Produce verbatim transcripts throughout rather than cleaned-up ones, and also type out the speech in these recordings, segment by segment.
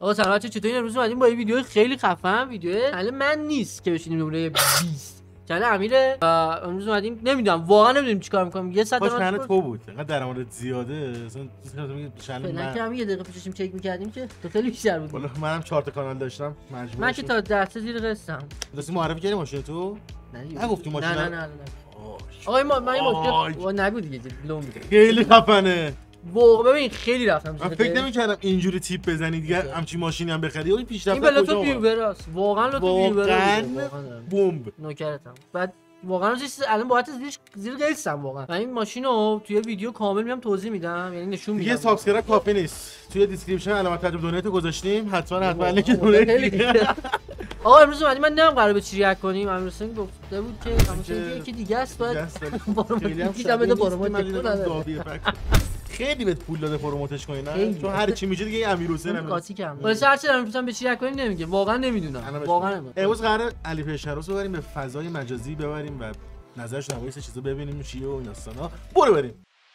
آقا سلام چطوری؟ امروز اومدیم با یه ویدیو خیلی خفن. ویدیو چنل من نیست که بشینیم نمره بیست، چنل امیره. و امروز اومدیم نمیدونم واقعا نمیدونیم چیکار می‌کنیم. یه ساعت چنل تو بود انقدر درآمد زیاده اصلا چنل من که همین یه دقیقه پیششیم چک می‌کردیم که تو خیلی بیشتر بود. والله منم چهار تا کانال داشتم مجبور من که تا دست زیر قسطم. داشتی معرفی کردی ماشین تو؟ نه نگفتی ماشین؟ نه نه نه نه آقا ما من این ماشین نگو دیگه لون میده. خیلی خفنه. واقعا ببین خیلی رفتم. من فکر نمی‌کردم اینجوری تیپ بزنی دیگه همچین ماشینی هم بخری. اون پیشرفت این بلاتو ویوراست. واقعا لاتو ویوراست. بمب. نوکرتم. بعد واقعا چیز الان باعث زیر زیر قیسم واقعا. من این ماشینو توی ویدیو کامل میام توضیح میدم، یعنی نشون میدم. دیگه سابسکرایب کافی نیست. توی دیسکریپشن علامت ترجمه دونیت گذاشتیم. حتما حتما لینک دونیت. آقا امروز اومدیم من نمیدونم قراره به چی ریاکت کنیم. امروز گفته بود که مثلا یکی دیگه است باید دیدم بده پروموت خیلی بهت پول داده پروموتش کنی نه؟ چون هر چی میشه دیگه امیر حسین هم قاطی کردم. ولی هر چی میگم به چی ریاکت کنیم نمیگه. واقعا نمیدونم. واقعا امروز قراره علی پیشروس رو بریم به فضای مجازی ببریم و نظرش در مورد چیزا ببینیم چیه و این داستانا. برو بریم.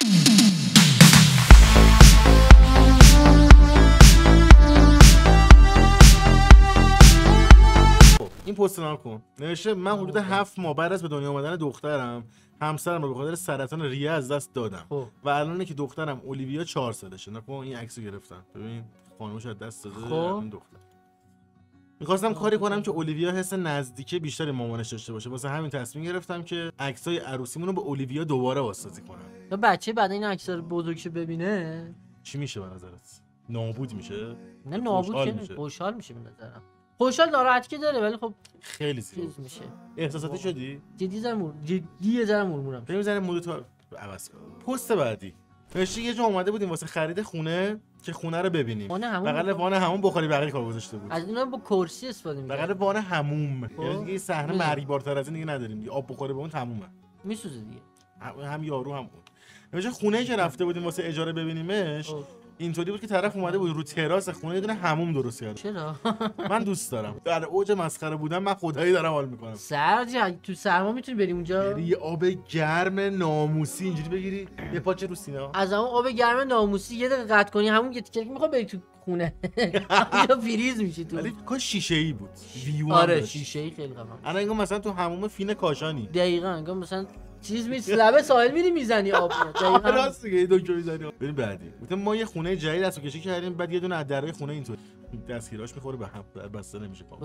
این پست نام کن. نوشته من حدود هفت ماه بعد از به دنیا اومدن دخترم همسرم رو به خاطر سرطان ریه از دست دادم. خوب. و الان که دخترم اولیویا چهار سالشه. نکن این عکسو گرفتم. ببین خانومش از دست داده این دختر. می‌خواستم کاری کنم که اولیویا حس نزدیکی بیشتری مامانش داشته باشه. واسه همین تصمیم گرفتم که عکسای عروسیمون رو با اولیویا دوباره واسازی کنم. تا بچه بعد این عکس‌ها رو بزرگش ببینه چی میشه به نظرت؟ نابود میشه؟ نه نابود که خوشحال میشه به نظرم. خوشحال ناراحتی که داره ولی خب خیلی زیاد میشه. احساساتی شدی؟ جدی زرمور جدی زرمورمورم. بریم زره مود تو عوض کن. پست بعدی. نوشته یه جا اومده بودیم واسه خرید خونه که خونه رو ببینیم. بغل وان همون بخاری بغلی کار گذاشته بود. از اینا با کرسی استفاده می‌کنه. بغل وان هموم. یعنی دیگه صحنه مرگبارتر از این دیگه نداریم. دیگه آب بخوره به اون تمومه. میسوزه دیگه. هم یارو هم اون. نوشته خونه‌ای که رفته بودیم واسه اجاره ببینیمش. اینطوری بود که طرف اومده بود رو تراس خونه یه دونه حموم درست کرده. چرا؟ من دوست دارم. در اوج مسخره بودن من خدایی دارم حال میکنم. سرجا تو سرما میتونی بریم اونجا؟ یه آب گرم ناموسی اینجوری بگیری یه پاچه رو سینا. از اون آب گرم ناموسی یه دقیقه قطع کنی همون یه تیکه میخواد بری تو خونه. یا فریز میشی تو. ولی کاش شیشه ای بود. ویو آره شیشه ای خیلی خفن. الان انگار مثلا تو حموم فین کاشانی. دقیقاً انگار مثلا چیز می لبه ساحل میری میزنی آب. دقیقاً راست میگی دکتر میزنی. بریم بعدی. گفتم ما یه خونه جدید اسو کشی کردیم بعد یه دونه از درای خونه اینطوری دستگیراش میخوره به هم بسته نمیشه پا.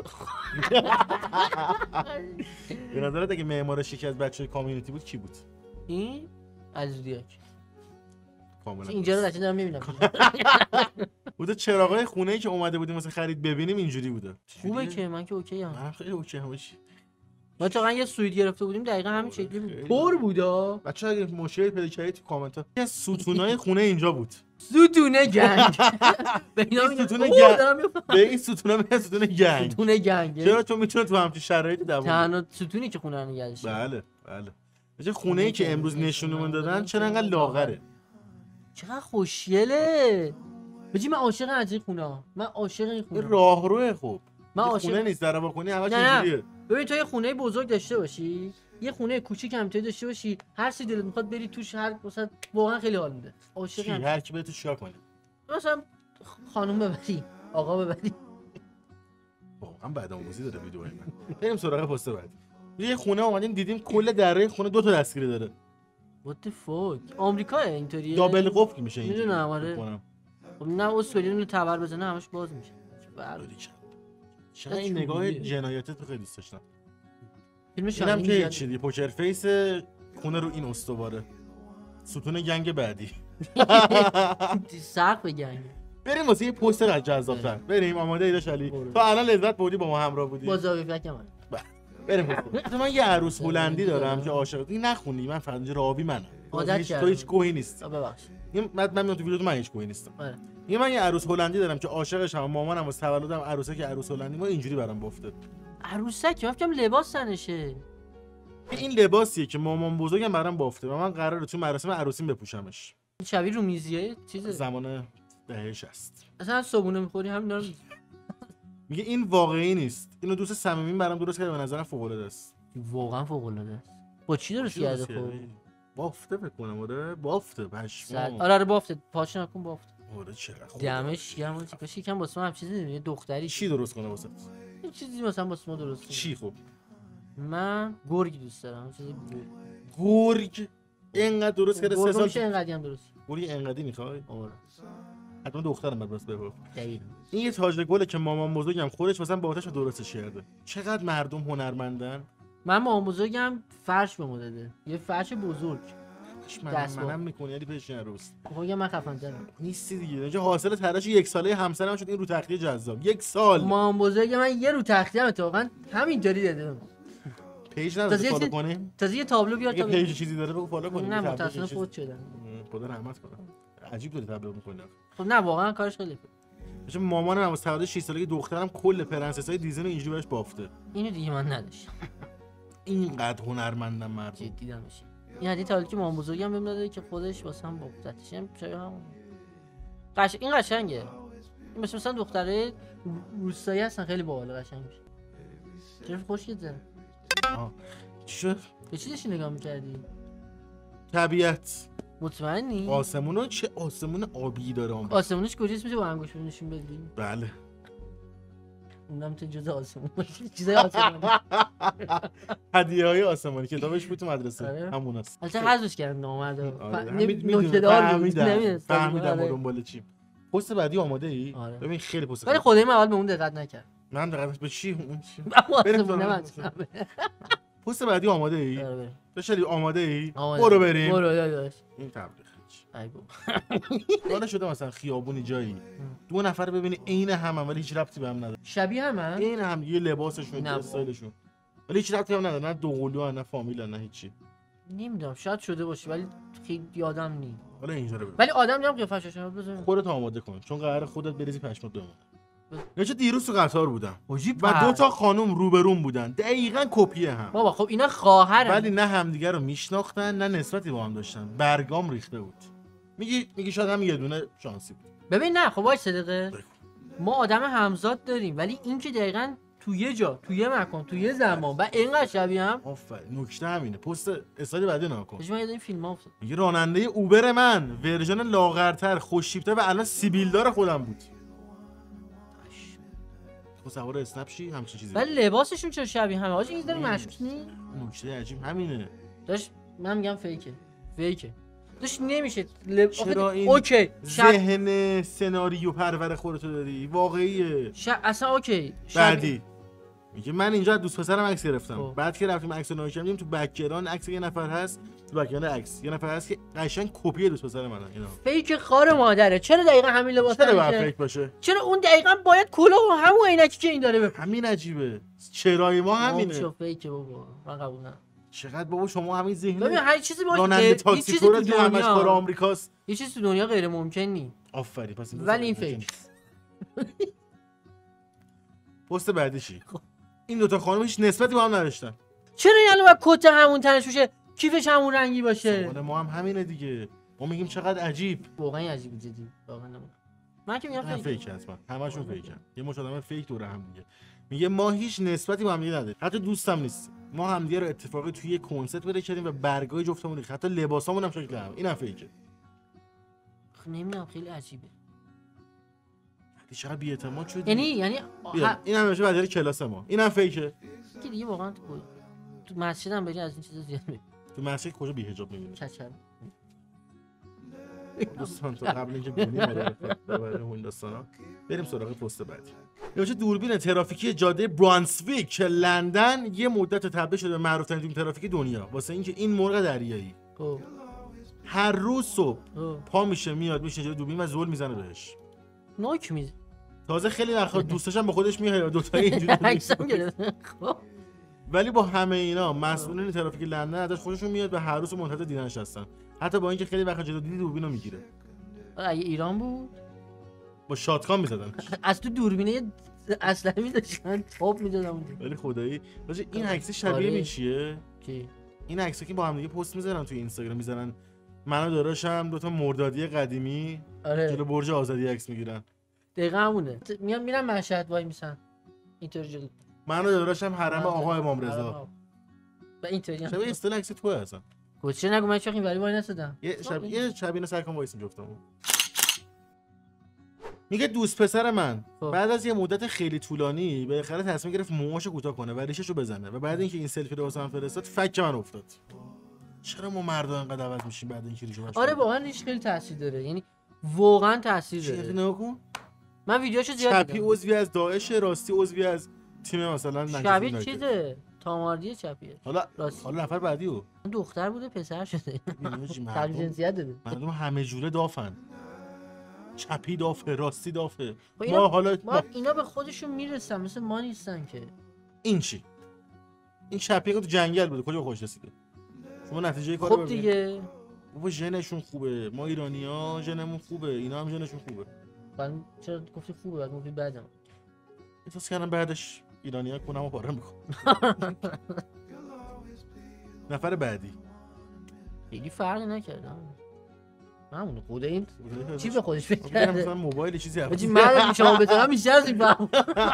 به نظرت اگه معمارش یکی از بچه‌های کامیونیتی بود کی بود؟ این عزیزیاک. کاملا اینجا رو بچه دارم میبینم. بوده چراغای خونه‌ای که اومده بودیم واسه خرید ببینیم اینجوری بوده. خوبه که من که اوکی ام. من خیلی اوکی ام. ما تا یه سویت گرفته بودیم دقیقاً همین شکلی بود. پر بودا. بچه‌ها اگه مشکلی پیدا کردید تو کامنت‌ها. یه ستونای خونه اینجا بود. ستونه گنگ. به اینا ستونه گنگ. به این ستونا میگن ستونه گنگ. ستونه گنگ. چرا چون میتونه تو همچین شرایطی دوام بیاره. تنها ستونی که خونه رو نگه داشته. بله بله. چه خونه‌ای که امروز نشونمون دادن چرا انقدر لاغره؟ چقدر خوشگله. بجی من عاشق از این خونه. من عاشق این خونه. راهروه خوب. من عاشق خونه نیست در واکنی همش اینجوریه. ببین تو یه خونه بزرگ داشته باشی، یه خونه کوچیک هم داشته باشی، هر چی دلت میخواد بری توش، هر مثلا واقعا خیلی حال میده. عاشق هر کی بره تو چیکار کنه؟ مثلا خانم ببری، آقا ببری. واقعا بعدآموزی داره ویدیوهای من. بریم سراغ پست بعدی. یه خونه اومدیم دیدیم کل دره خونه دو تا دستگیری داره. What the fuck؟ آمریکا اینطوریه؟ دابل قفل میشه اینجوری. میدونم آره. خب نه اسطوری اون تبر بزنه همش باز میشه. بردی چقدر این نگاه جنایتی تو خیلی دوست داشتم. فیلم اینم که چیزی پوکر فیس خونه رو این استواره. ستون گنگ بعدی. سقف گنگ. بریم واسه یه پوستر جذاب‌تر. بریم آماده ایداش علی. تو الان لذت بردی با ما همراه بودی. با زاویه فکم. بریم. من یه عروس هلندی دارم که عاشق. این نخونی من فقط راوی منم. عادت کردم. تو هیچ گوهی نیست. ببخشید. من من تو ویدیو من هیچ گوهی نیستم. آره. یه من یه عروس هلندی دارم که عاشقشم. مامانم واسه تولدم عروسک عروس هلندی ما اینجوری برام گفته. عروسک من فکرم لباس تنشه. این لباسیه که مامان بزرگم برام بافته و من قراره تو مراسم عروسیم بپوشمش. شبیه رومیزیه چیزه. زمان دهه شصت. اصلا صبونه می‌خوری همینا رو میگه این واقعی نیست. اینو دوست صمیمیم برام درست کرده به نظرم فوق‌العاده است. واقعا فوق‌العاده است. با چی درست کرده خب؟ بافته فکر کنم آره بافته پشمام. آره آره بافته پاش نکن بافته. آره چقدر خوب. دمش گرم. چیکار یکم واسه من هم چیزی یه دختری چی درست کنه واسه؟ یه چیزی مثلا واسه ما درست کنه. چی خوب؟ من گرگ دوست دارم. چیزی گرگ اینقدر درست کرده سه سال میشه اینقدی هم درست. گرگ اینقدی میخوای؟ آره. حتما دخترم بعد واسه بگو. دقیقاً. این یه تاج گله که مامان بزرگم خودش مثلا با آتش درستش کرده. چقدر مردم هنرمندن. من مامان بزرگم فرش به ما داده. یه فرش بزرگ. من منم میکنی یعنی پیش روز. خب من خفن ترم. نیستی دیگه. اینجا حاصل تلاش یک ساله همسرم شد این رو تختی جذاب. یک سال. مامان بزرگ من یه رو تختی هم اتفاقا همینطوری داده. پیج نداره فالو کنیم. تازه یه تابلو بیار تا پیج چیزی داره بگو فالو کنیم. نه متأسفانه فوت شدن. خدا رحمت کنه. عجیب داری تابلو میکنه. خب نه واقعا کارش خیلی خوبه. مثلا مامانم از تولد شش سالگی دخترم کل پرنسسای دیزنی رو اینجوری بهش بافته. اینو دیگه من نداشتم. اینقدر هنرمندم مرد. جدی دمش. این حدیث حالی که مامان بزرگم بهم داده که خودش واسه هم بافتش. هم چرا هم قش این قشنگه. این مثلا مثلا دختره روستایی هستن خیلی باحال قشنگ میشه. چرا خوشگل زن؟ آه. چی شد؟ به چی داشتی نگاه می‌کردی؟ طبیعت. مطمئنی؟ آسمونو چه آسمون آبی داره اون. آسمونش کجاست میشه با انگوش نشون بدی؟ بله. اونم تو جزء آسمون باشه. چیزای آسمونی. هدیه‌های آسمانی کتابش بود تو مدرسه. هموناست. البته حذفش کردن نامرد. نکته دار بود. فهمیدم ما دنبال چیم. پست بعدی آماده ای؟ آره. ببین خیلی پست. ولی خدای من اول به اون دقت نکرد. من دقت به چی اون چی؟ بریم. پست بعدی آماده ای؟ آره. داشتی آماده ای؟ برو بریم. برو داداش. این تبلیغ. ای بابا. حالا شده مثلا خیابونی جایی دو نفر ببینی عین هم ولی هیچ ربطی به هم نداره. شبیه همن؟ عین هم یه لباسشون استایلشون. ولی هیچ ربطی هم نداره. نه دوقلو نه فامیل نه هیچی. نمیدونم شاید شده باشه ولی خیلی یادم نی. حالا اینجا رو ببین. ولی آدم نمیام قیافش رو بزن. خودت آماده کن چون قراره خودت بریزی پشمات بمونه. یه چه دیروز تو قطار بودم عجیب و دو تا خانم روبروم بودن دقیقاً کپی هم. بابا خب اینا خواهرن ولی نه همدیگه رو میشناختن نه نسبتی با هم داشتن. برگام ریخته بود. میگی میگی شاید هم یه دونه شانسی بود. ببین نه خب وای صدقه ما آدم همزاد داریم ولی این که دقیقاً تو یه جا تو یه مکان تو یه زمان و اینقدر شبیه هم. آفرین نکته همینه. پست استادی بعدی نگاه کن. من یاد این فیلم‌ها افتاد. میگه راننده اوبر من ورژن لاغرتر خوش‌تیپ‌تر و الان سیبیلدار خودم بود. تو سوار اسنپ شی همچین چیزی. ولی لباسشون چرا شبیه همه؟ آجی این داره مشکوک نی؟ نکته عجیب همینه. داش من میگم فیکه. فیکه. داش نمیشه لب... چرا این اوکی ذهن سناریو پرور خودتو داری واقعیه. ش... اصلا اوکی شب... بعدی میگه من اینجا از دوست پسرم عکس گرفتم. اوه. بعد که رفتیم عکس ناشی دیدیم تو بک‌گراند عکس یه نفر هست. تو بک‌گراند عکس یه نفر هست که قشنگ کپی دوست پسر منه. اینا فیک خار مادره. چرا دقیقاً همین لباس چرا باید فیک باشه؟ چرا اون دقیقاً باید کلاه و همون عینکی که این داره بپوشه؟ همین عجیبه. چرای ما همینه. چه فیکه بابا من قبول ندارم. چقدر بابا شما همین ذهن ببین هر چیزی باشه راننده تاکسی تو رو که همش کار آمریکاست. یه چیزی تو دنیا غیر ممکن نی. آفرین پس ولی این فیک. پست بعدی چی؟ این دو تا خانم هیچ نسبتی با هم نداشتن. چرا یعنی باید کت همون تنش باشه کیفش همون رنگی باشه؟ سوال ما هم همینه دیگه. ما میگیم چقدر عجیب. واقعا عجیبه جدی. واقعا من که میگم فیک. فیک حتما. همشون فیکن. یه مش آدم فیک دور هم دیگه. میگه ما هیچ نسبتی با هم دیگه نداریم. حتی دوستم نیست. ما هم دیگه رو اتفاقی توی یه کنسرت بره کردیم و برگای جفتمون ریخت. حتی لباسامون هم شکل هم. اینم فیکه. خب نمیدونم خیلی عجیبه. حتی چقدر بی‌اعتماد شدی. یعنی یعنی ها... این هم میشه بعد کلاس ما. اینم فیکه. که دیگه واقعا تو تو مسجد هم بری از این چیزا زیاد میبینی. تو مسجد کجا بی حجاب میبینی؟ کچل. دوستان تو قبل اینکه گونی ببره اون داستانا بریم سراغ پست بعدی. یه دوربین ترافیکی جاده برانسویک لندن یه مدت تبدیل شده به معروف ترین ترافیک دنیا واسه اینکه این مرغ دریایی خب هر روز صبح پا میشه میاد میشه جلوی دوربین و زل میزنه بهش. نوک میز. تازه خیلی وقتا دوستاش هم با خودش میاره دو تا اینجوری عکسام گرفته. خب ولی با همه اینا مسئولین ترافیک لندن ازش خوششون میاد و هر روز منتظر دیدنش هستن. حتی با اینکه خیلی وقتا جلوی دیدی دوربینو میگیره. اگه ایران بود با شاتگان میزدن. از تو دوربینه اصلا میذاشتن تاپ میدادن. ولی خدایی باشه این عکس شبیه می چیه؟ کی؟ این عکسا که با هم دیگه پست میذارن توی اینستاگرام میذارن من و داداشم دو تا مردادی قدیمی آره. جلو برج آزادی عکس میگیرن. دقیقاً همونه. میان میرن مشهد وای میسن. اینطوری جلو. من و داداشم حرم آقا امام رضا. و اینطوری. شبیه استایل عکس توئه اصلا. گوشه نگو من چاخ این ولی وای نسیدم. یه شب یه شبینه سر کن وایسیم جفتمون. میگه دوست پسر من خب. بعد از یه مدت خیلی طولانی بالاخره تصمیم گرفت موهاشو کوتاه کنه و ریششو بزنه و بعد اینکه این سلفی رو واسم فرستاد فک من افتاد. چرا ما مردا انقدر عوض میشیم بعد اینکه ریشو باشه؟ آره واقعا ریش خیلی تاثیر داره، یعنی واقعا تاثیر داره. نگو من ویدیوشو زیاد چپی عضوی از داعش، راستی عضوی از تیم مثلا شبیه چیزه تاماردی چپیه. حالا راستی حالا نفر بعدی او دختر بوده پسر شده. تغییر مردم جنسیت داده. مردم همه جوره دافن، چپی دافه، راستی دافه. اینا ما حالا ما اینا به خودشون میرسن، مثل ما نیستن که. این چی؟ این چپی تو جنگل بوده کجا خوش رسیده؟ شما نتیجه کارو خب دیگه بابا ژنشون خوبه، ما ایرانی‌ها ژنمون خوبه، اینا هم ژنشون خوبه. من چرا گفتی خوبه بعد گفتی بدم؟ احساس کردم بعدش ایرانی‌ها کنمو پاره می‌کنن. نفر بعدی خیلی فرقی نکردم. همون خود این چی به خودش فکر کرده؟ مثلا موبایل چیزی هست. بچی من شما بتونم بیشتر از این فهم.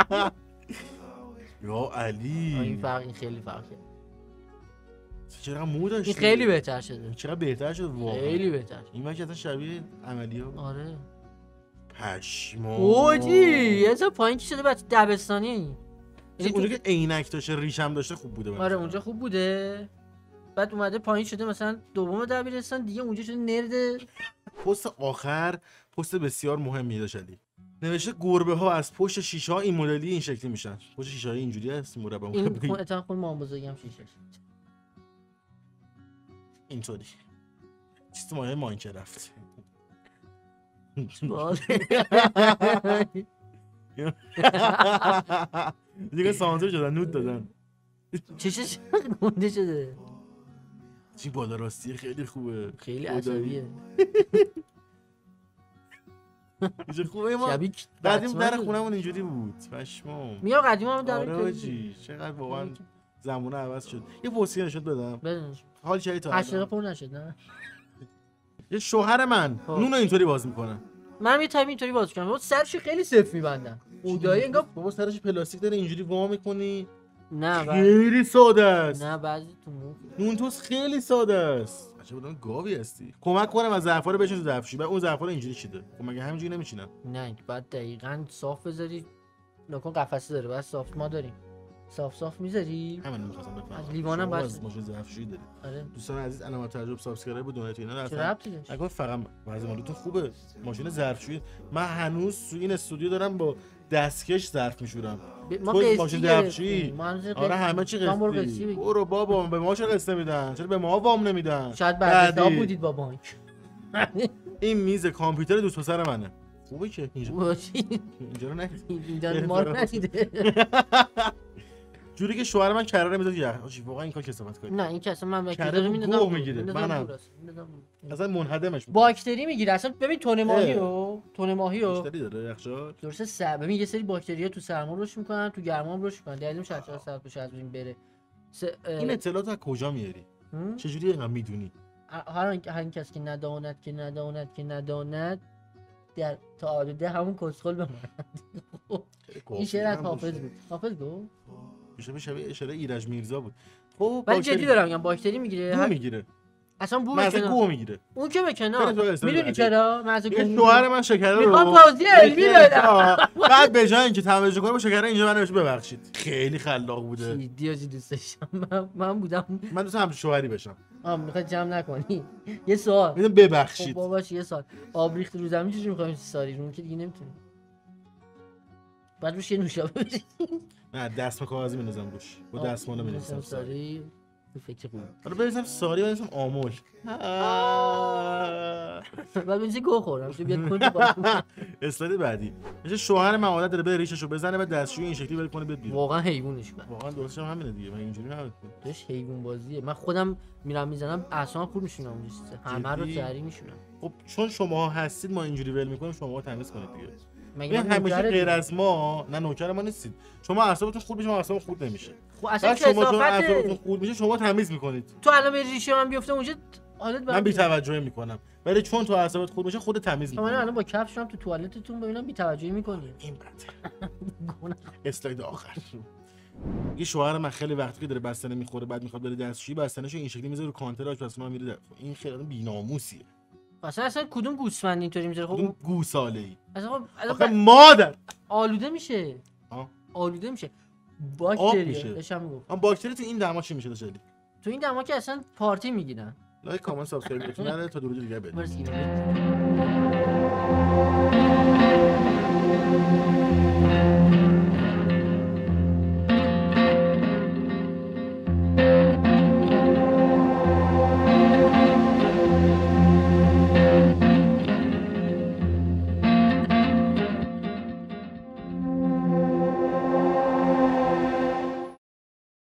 یا علی این فرق این خیلی فرق کرد. چرا مو داشت؟ این خیلی بهتر شده. چرا بهتر شد واقعا؟ خیلی بهتر. این وقت اصلا شبیه عملی‌ها. آره. پشما. اوجی، اصلا پایین کی شده بچه دبستانی. یعنی اونجا که عینک داشته، ریشم داشته خوب بوده. آره اونجا خوب بوده. بعد اومده پایین شده مثلا دوم دبیرستان دیگه اونجا شده نرد. پست آخر پست بسیار مهمی داشت علی. نوشته گربه ها از پشت شیشه ها این مدلی این شکلی میشن. پشت شیشه های اینجوری هست مربع این مربع. خون اتاق خون مام بزرگم شیشه. اینطوری. چیز تو مایه ماینکرافت. دیگه سانسور شدن نود دادن. چشش گنده شده. چی بالا راستی خیلی خوبه. خیلی عصبیه. چه خوبه ما. قدیم در خونمون اینجوری بود. پشمام. میام قدیمم در آره آجی چقدر واقعا زمونه عوض شد. یه پوستی نشد بدم. بدون. حال چه تا عشق پر نشد نه. یه شوهر من نونو اینطوری باز میکنه. من یه تایم اینطوری باز میکنم. سرش خیلی سفت میبندن. اودایی انگار بابا سرش پلاستیک داره اینجوری وا میکنی. نه خیلی ساده است. نه بعضی تو مو. نون توست خیلی ساده است. چه بودن گاوی هستی. کمک کنم از ظرفا رو بشین تو ظرفشویی. بعد اون ظرفا رو اینجوری چیده. خب مگه همینجوری نمیچینن؟ نه بعد دقیقاً صاف بذاری. نکن قفسه داره بعد صاف ما داریم. صاف صاف میذاری. همین می‌خواستم بفهمم. از لیوانم باشه. از ماشین ظرفشویی دارید. آره. دوستان عزیز علامت تعجب سابسکرایب و دونیت اینا چه ربطی داشت؟ اگه فقط وضع مالتون خوبه ماشین ظرفشویی من هنوز تو این استودیو دارم با دستکش ظرف میشورم. ما تو ماشین ظرفشویی. آره آره همه چی قسطی. برو بابا به ما چه قسط میدن؟ چرا به ما وام نمیدن؟ شاید بعد حساب بودید با بانک. این میز کامپیوتر دوست پسر منه. خوبه که اینجا. اینجا رو نکن. اینجا ما رو ندیده. جوری که شوهر من کراره میذاد یه آجی واقعا این کار کسافت کاری. نه این که اصلا من کراره میدادم میگیره منم اصلا منهدمش باکتری میگیره اصلا. ببین تون ماهی و تون ماهی و باکتری داره یخچال درسته سر. ببین یه سری باکتری‌ها تو سرما رشد میکنن تو گرما هم رشد میکنن. دلیلش شاید چهار ساعت بشه از این بره. س... این اطلاعات از کجا میاری؟ چه جوری اینقدر میدونی؟ هر هر کس که نداند که نداند که نداند در تعادل همون کسخل بماند. این شعر از حافظ بود. حافظ گفت میشه شبیه اشاره ایرج میرزا بود. خب ولی جدی دارم میگم باکتری میگیره. بو میگیره. اصلا بو میکنه. گو میگیره. اون که به کنار. میدونی چرا؟ مزه گو. شوهر من شکر رو میخوام بازی علمی بدم. بعد به جای اینکه تماشا کنه با شکر اینجا من نمیشه ببخشید. خیلی خلاق بوده. دیاجی دوست داشتم. من من بودم. من دوست هم شوهری بشم. آ میخواد جمع نکنی. یه سوال. میگم ببخشید. خب باباش یه سوال. آب ریخت رو زمین چجوری میخوایم ساری رو که دیگه نمیتونی. بعد روش یه نوشابه بزنی. نه دستم کاغذی میندازم روش. با دستمال میندازم ساری. فکر خوب. حالا بریزم ساری بریزم آمل. بعد بنزی گو خورم تو بیاد کنه با. اسلاید بعدی. میشه شوهر من عادت داره به ریششو بزنه و دستشویی این شکلی ول کنه بیاد بیرون. واقعا حیوانش کنه. واقعا درستش هم همینه دیگه. من اینجوری نبود. داش حیوان بازیه. من خودم میرم میزنم اعصابم خورد میشونم اون چیزه. همه رو سری میشونم. خب چون شماها هستید ما اینجوری ول میکنیم شماها تمیز کنید دیگه. مگه همیشه غیر از ما نه نوکر ما نیستید. شما اعصابتون خورد میشه ما اعصابمون خورد نمیشه. خب اصلا شما چون اعصابتون خورد میشه شما تمیز میکنید. تو الان به ریشه من بیفته اونجا حالت من بی توجهی میکنم. ولی چون تو اعصابت خورد میشه خود تمیز میکنی. من الان با کفشم تو توالتتون ببینم بی توجهی میکنی. این بده. اسلاید آخر. یه شوهر من خیلی وقتی که داره بستنه میخوره بعد میخواد بره دستشویی بستنه‌شو این شکلی میذاره رو کانتر آشپزخونه میره. این خیلی بی‌ناموسیه. اصلا اصلا کدوم گوسفند اینطوری میذاره؟ خب کدوم گوساله‌ای؟ اصلا خب آخه مادر آلوده میشه. آه آلوده میشه. آب باکتری میشه. داشتم میگفتم. اون باکتری تو این دما چی میشه داشتی؟ تو این دما که اصلا پارتی میگیرن. لایک کامنت سابسکرایب بتون نره تا دو روز دیگه بریم. مرسی.